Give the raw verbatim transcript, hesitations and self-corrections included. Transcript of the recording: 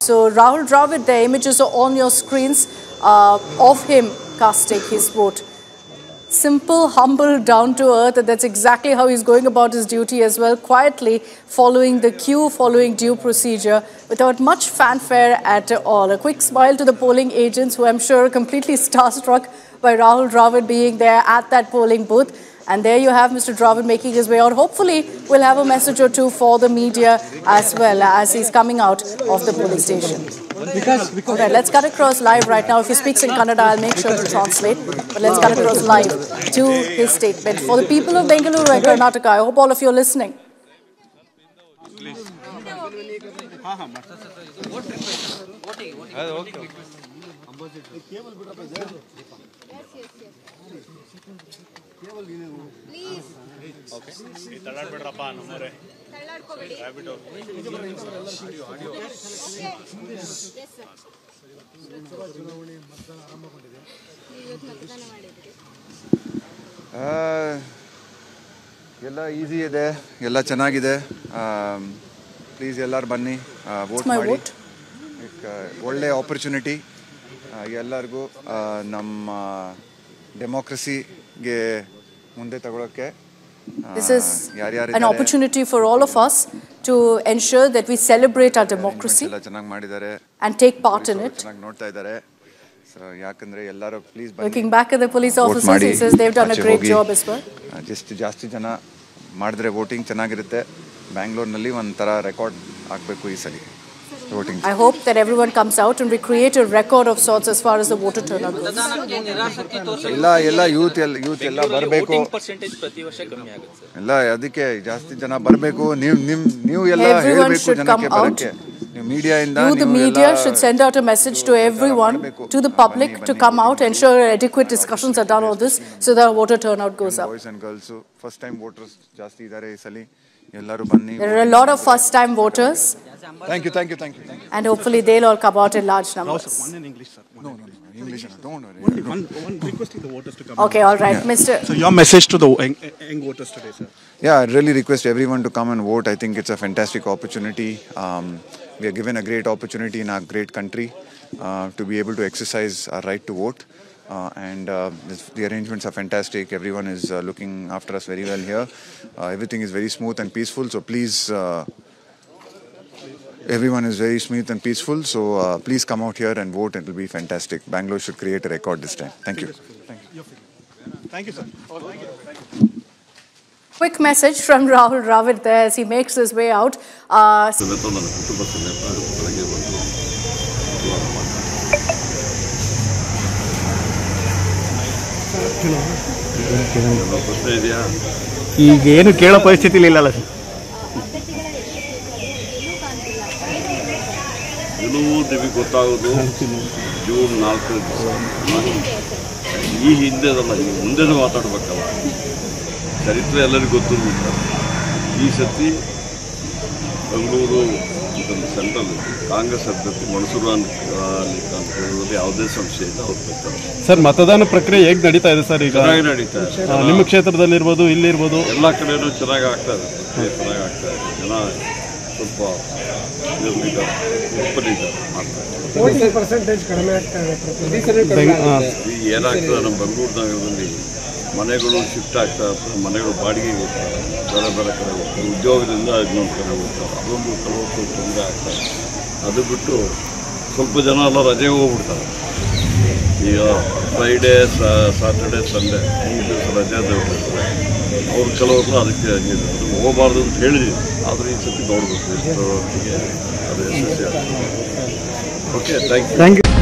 So Rahul Dravid, the images are on your screens uh, of him casting his vote. Simple, humble, down to earth, and that's exactly how he's going about his duty as well, quietly following the queue, following due procedure, without much fanfare at all. A quick smile to the polling agents, who I'm sure are completely starstruck by Rahul Dravid being there at that polling booth. And there you have Mister Dravid making his way out. Hopefully, we'll have a message or two for the media as well as he's coming out of the polling station. Because, because right, let's cut across live right now. If he speaks in Kannada, I'll make sure to translate. But let's cut across live to his statement. For the people of Bengaluru and Karnataka, I hope all of you are listening. Please. Okay. ಎಲ್ಲ easy ಇದೆ ಎಲ್ಲ ಚೆನ್ನಾಗಿದೆ please ಎಲ್ಲರೂ ಬನ್ನಿ vote ಮಾಡಿ ಒಳ್ಳೆ opportunity ಎಲ್ಲರಿಗೂ ನಮ್ಮ ಡೆಮೋಕ್ರಸಿಗೆ ಮುಂದೆ ತಗೊಳ್ಳೋಕೆ This is an opportunity for all of us to ensure that we celebrate our democracy and take part in it. Looking back at the police officers, he says they've done a great job as well. Just ಜಾಸ್ತಿ ಜನ ಮಾಡಿದ್ರೆ voting ಚೆನ್ನಾಗಿರುತ್ತೆ. ಬ್ಯಾಂಗ್ಳೂರಿನಲ್ಲಿ ಒಂಥರ record ಆಗಬೇಕು ಈ ಸಲ. I hope that everyone comes out and we create a record of sorts as far as the voter turnout goes. ಎಲ್ಲ ಎಲ್ಲ ಯೂತ್ ಎಲ್ಲ ಯೂತ್ ಎಲ್ಲ ಬರಬೇಕು. ಎಲ್ಲ ಅದಕ್ಕೆ ಜಾಸ್ತಿ ಜನ ಬರಬೇಕು. ನೀವು ನಿಮ್ಮ ನೀವು ಎಲ್ಲ ಹೇಳಬೇಕು ಜನಕ್ಕೆ ಬರಕ್ಕೆ. ನೀವು ಮೀಡಿಯಾ ಇಂದ you the media should send out a message to everyone, to the public, to come out, ensure adequate discussions are done on this so that voter turnout goes up. Boys and girls, first time voters ಜಾಸ್ತಿ ಇದ್ದಾರೆ ಈ ಸಲ. ಎಲ್ಲರೂ ಬನ್ನಿ. There are a lot of first time voters. Thank you, thank you, thank you, thank you. And hopefully they'll all come out in large numbers. No, sir, one in English, sir. No, no, no, English, don't worry. Only one, one requesting the voters to come. Okay, all right, yeah. Mister So your message to the young, young voters today, sir? Yeah, I really request everyone to come and vote. I think it's a fantastic opportunity. Um, we are given a great opportunity in our great country uh, to be able to exercise our right to vote. Uh, and uh, this, the arrangements are fantastic. Everyone is uh, looking after us very well here. Uh, everything is very smooth and peaceful. So please, uh, everyone is very smooth and peaceful. So uh, please come out here and vote. It will be fantastic. Bangalore should create a record this time. Thank you. Thank you. Thank you, sir. Quick message from Rahul Dravid there as he makes his way out. Uh, ಈಗ ಏನು ಕೇಳೋ ಪರಿಸ್ಥಿತಿ ಇಲ್ಲಲ್ಲ sir. ನಿಮಗೆ ಗೊತ್ತಾಗೋದು June ನಾಲ್ಕು ಈ ಹಿಂದೆದಲ್ಲ, ಈಗ ಮುಂದೆನೂ ಮಾತಾಡ್ಬೇಕಲ್ಲ. ಚರಿತ್ರೆ ಎಲ್ಲರಿಗೂ ಗೊತ್ತಿರ್ಬೇಕು. ಈ ಸತಿ ಬೆಂಗಳೂರು ಸೆಂಟ್ರಲ್ ಕಾಂಗ್ರೆಸ್ ಅಭ್ಯರ್ಥಿ ಮನ್ಸೂರ್ ಅಲಿ ಖಾನ್ ಹೇಳೋದು ಯಾವುದೇ ಸಂಶಯ ಇಲ್ಲ, ಅವ್ರು ಬೇಕಾದ್ರೆ. ಸರ್, ಮತದಾನ ಪ್ರಕ್ರಿಯೆ ಹೇಗೆ ನಡೀತಾ ಇದೆ ಸರ್? ಈಗ ಚೆನ್ನಾಗಿ ನಡೀತಾ ಇದೆ. ನಿಮ್ಮ ಕ್ಷೇತ್ರದಲ್ಲಿರ್ಬೋದು, ಇಲ್ಲಿರ್ಬೋದು, ಎಲ್ಲ ಕಡೆಯೂ ಚೆನ್ನಾಗಿ ಆಗ್ತಾ ಇದೆ. ಪ್ರಕ್ರಿಯೆ ಚೆನ್ನಾಗಿ ಆಗ್ತಾ ಇದೆ. ಜನ ಸ್ವಲ್ಪ ಈಗ ಏನಾಗ್ತದೆ, ನಮ್ಮ ಬೆಂಗಳೂರು ನಗರದಲ್ಲಿ ಮನೆಗಳು ಶಿಫ್ಟ್ ಆಗ್ತಾ ಇರ್ತದೆ, ಮನೆಗಳು ಬಾಡಿಗೆಗೆ ಹೋಗ್ತಾರೆ, ಬೇರೆ ಬೇರೆ ಕಡೆ ಹೋಗ್ತಾರೆ, ಉದ್ಯೋಗದಿಂದ ಇನ್ನೊಂದು ಕಡೆ ಹೋಗ್ತಾರೆ. ಅದೊಂದು ಕೆಲವೊಂದು ತೊಂದರೆ ಆಗ್ತಾರೆ. ಅದು ಬಿಟ್ಟು ಸ್ವಲ್ಪ ಜನ ಎಲ್ಲ ರಜೆಗೆ ಹೋಗ್ಬಿಡ್ತಾರೆ. ಈಗ ಫ್ರೈಡೇ, ಸಾಟರ್ಡೆ, ಸಂಡೇ ಮೂರು ದಿವಸ ರಜೆ ಹೋಗ್ಬಿಡ್ತಾರೆ. ಅವ್ರು ಕೆಲವರು ಅದಕ್ಕೆ ಆಗಿದೆ, ಅದು ಹೋಗಬಾರ್ದು ಅಂತ ಹೇಳಿದ್ವಿ. ಆದರೆ ಈ ಸತಿ ನೋಡಬೇಕು ಎಷ್ಟರೊಟ್ಟಿಗೆ ಅದು ಯಶಸ್ವಿ ಆಗ್ತದೆ. Okay, thank you. Thank you.